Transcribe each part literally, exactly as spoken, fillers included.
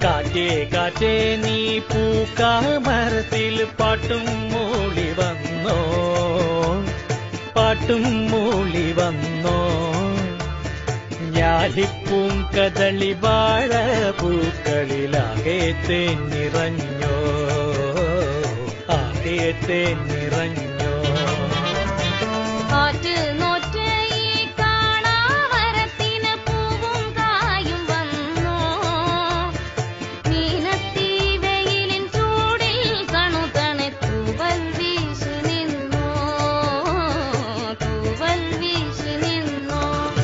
കാറ്റേ കാറ്റേ നീ പൂക്കാമരത്തിൽ പാട്ടും മൂളി വന്നോ, പാട്ടും മൂളി വന്നോ. ഞാലിപ്പൂം കദളി വാഴ പൂക്കളിലാകെ തേനിറഞ്ഞോ, ആകെ തേനിറഞ്ഞോ. കാറ്റ് നോറ്റ് ഈ കാണാമരത്തിന് പൂവും കായും വന്നോ, മീനത്തി വെയിലിൻ ചൂടിൽ കണുതണെ തൂവൽ വീശി നിന്നോ, തൂവൽ വീശി നിന്നോ.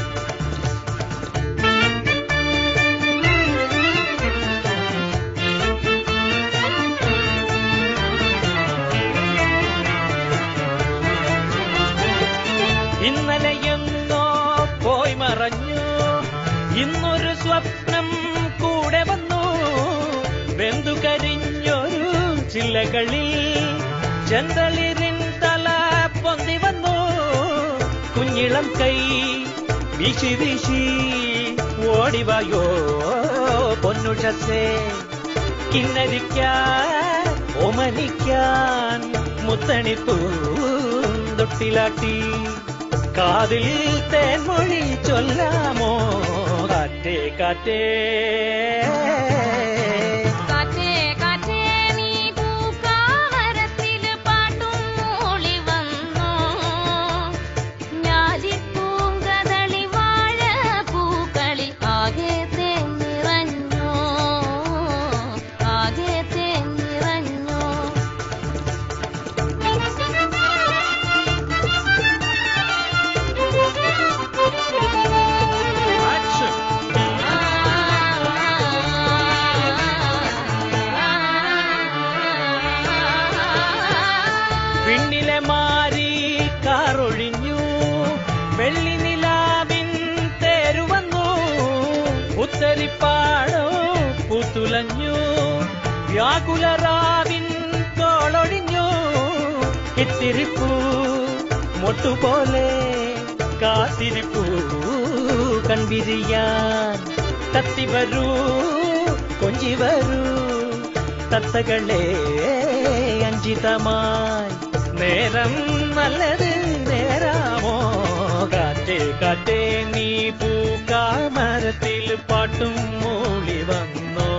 ഇന്നലെയെന്നോ പോയി മറഞ്ഞു, ഇന്നൊരു സ്വപ്നം കൂടെ വന്നു. വെന്തു കരിഞ്ഞൊരു ചില്ലകളിൽ ചെന്തളിരിൻ തല പൊന്തി വന്നു. കുഞ്ഞിളം കൈ വീശി വീശി ഓടിവായോ പൊന്നുഷസേ, കിന്നരിക്കാൻ ഓമനിക്കാൻ മുത്തണിപ്പൂ തൊട്ടിലാട്ടി. കാതിൽ തേൻമൊഴി ചൊല്ലാമോ കാറ്റേ കാറ്റേ. കാറ്റേ കാറ്റേ നീ പൂക്കാമരത്തിൽ പാട്ടും മൂളി വന്നോ, ഞാലിപ്പൂം കദളി വാഴ പൂക്കളിൽ ആകെ തേനിറഞ്ഞോ, ആകെ തേനിറഞ്ഞോ. വിണ്ണിലെ മാറി കാറൊഴിഞ്ഞു, വെള്ളി നിലാവിൻ തേരുവന്നു. ഉത്തരിപ്പാടോ പൂത്തുലഞ്ഞു, വ്യാകുലറാവിൻ കോളൊഴിഞ്ഞു. ഇത്തിരിപ്പൂ മൊട്ടുപോലെ കാത്തിരിപ്പൂ കൺവിരിയാൻ. തത്തിവരൂ കൊഞ്ചി വരൂ തത്തകളെ അഞ്ചിതമായി. നേരം നല്ലത് നേരാമോ കാറ്റേ കാറ്റേ നീ പൂക്കാമരത്തിൽ പാട്ടും മൂളി വന്നോ.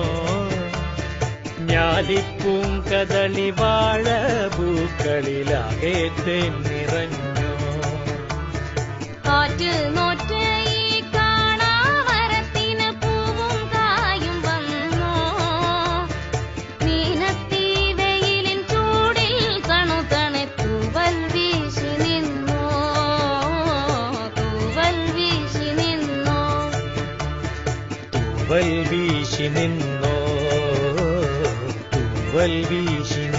ഞാലിപ്പൂം കദളി വാഴ പൂക്കളിലാകെ തേനിറഞ്ഞോ. കാറ്റ് നോറ്റ് ഈ കാണാമരത്തിന് പൂവും കായും വന്നോ, മീനത്തി വെയിലിൻ ചൂടിൽ കണുതണെ തൂവൽ വീശി നിന്നോ, തൂവൽ വീശി നിന്നോ. തൂവൽ വീശി നിന്നോ, തൂവൽ വീശി